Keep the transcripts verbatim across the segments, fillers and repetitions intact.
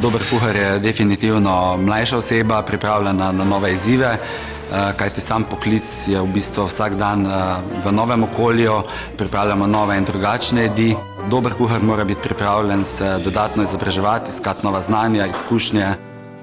Dober kuhar je definitivno mlajša oseba, pripravljena na nove izzive, kajti sam poklic je v bistvu vsak dan v novem okolju, pripravljamo nove in drugačne jedi. Dober kuhar mora biti pripravljen se dodatno izobraževati, iskati nova znanja, izkušnje.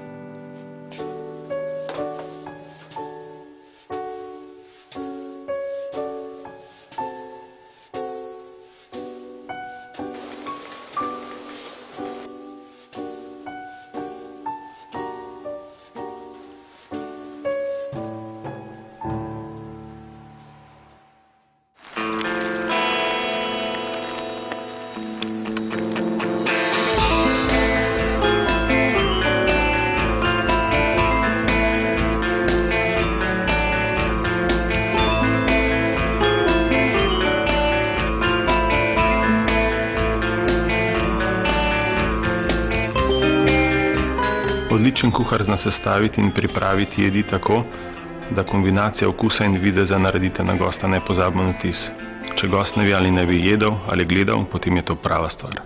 Odličen kuhar zna sestaviti in pripraviti jedi tako, da kombinacija okusa in videza naredite na gosta nepozaben vtis. Če gost ne ve ali ne bi jedel ali gledal, potem je to prava stvar.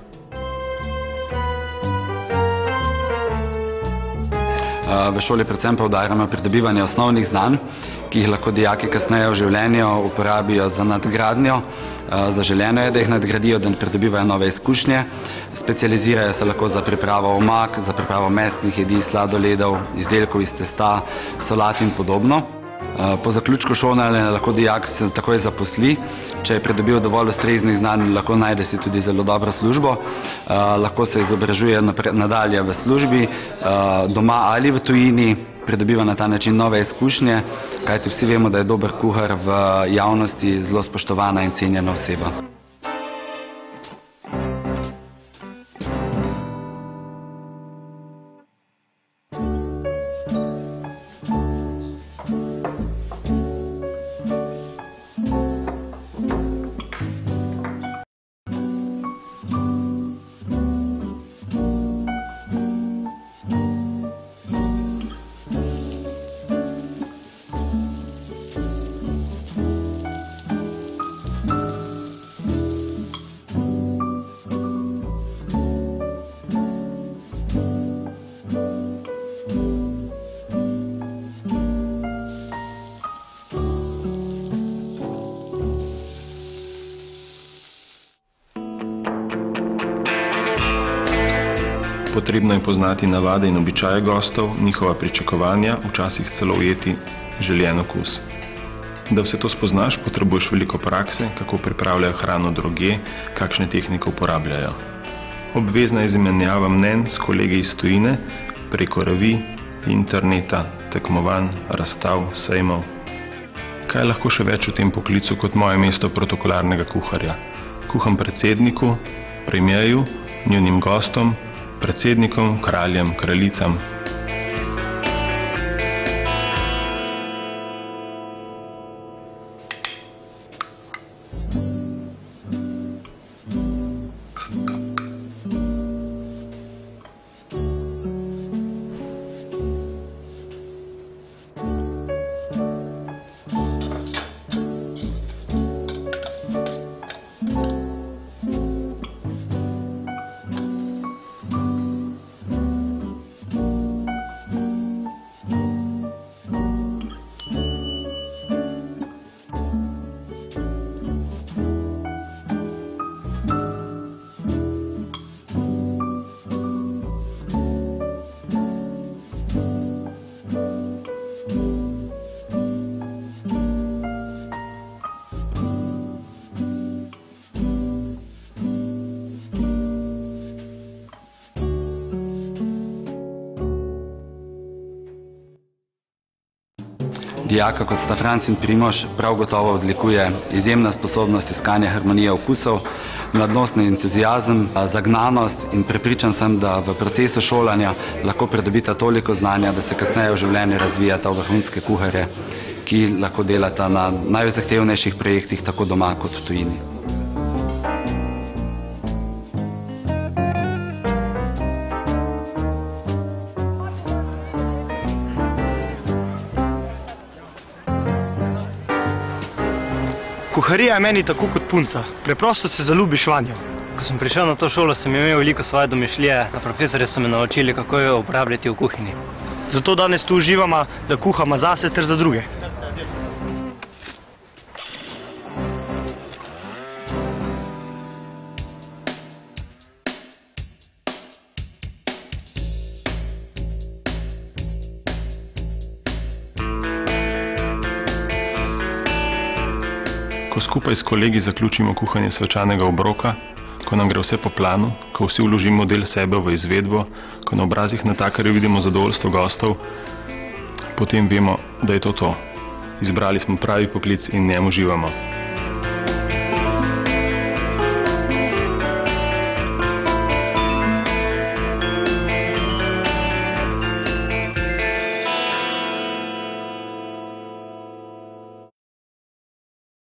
V šoli predvsem poudarjamo pridobivanje osnovnih znanj, ki jih lahko dijaki kasneje v življenju uporabijo za nadgradnjo. Zaželeno je, da jih nadgradijo, da pridobivajo nove izkušnje. Specializirajo se lahko za pripravo omak, za pripravo mesnih jedi, sladoledov, izdelkov iz testa, solat in podobno. Po zaključku šolanja lahko dijak se takoj zaposli. Če je pridobil dovolj ustreznih znanj, lahko najde si tudi zelo dobro službo. Lahko se izobražuje nadalje v službi, doma ali v tujini, pridobiva na ta način nove izkušnje, kajti vsi vemo, da je dober kuhar v javnosti zelo spoštovana in cenjena oseba. Potrebno je poznati navade in običaje gostov, njihova pričakovanja, včasih celo ujeti željen okus. Da vse to spoznaš, potrebuješ veliko prakse, kako pripravljajo hrano drugje, kakšne tehnike uporabljajo. Obvezna je izmenjava mnenj s kolegi iz tujine, preko revij, interneta, tekmovanj, razstav, sejmov. Kaj lahko še več v tem poklicu kot moje mesto protokolarnega kuharja? Kuham predsedniku, premierju, njunim gostom, predsednikom, kraljem, kraljicam. Dijaka kot sta Franc in Primož prav gotovo odlikuje izjemna sposobnost iskanja harmonije okusov, mladostni entuziazem, zagnanost in prepričan sem, da v procesu šolanja lahko pridobita toliko znanja, da se kasneje v življenju razvijata v vrhunske kuharje, ki lahko delata na najzahtevnejših projektih tako doma kot v tujini. Kuharija je meni tako kot punca. Preprosto se zaljubiš vanjo. Ko sem prišel na to šolo, sem imel veliko svoje domišljije, a profesorji so me naučili, kako jo uporabljati v kuhinji. Zato danes tu uživamo, da kuhamo zase ter za druge. Ko skupaj s kolegi zaključimo kuhanje svečanega obroka, ko nam gre vse po planu, ko vsi vložimo del sebe v izvedbo, ko na obrazih natakarjev vidimo zadovoljstvo gostov, potem vemo, da je to to. Izbrali smo pravi poklic in v njem uživamo.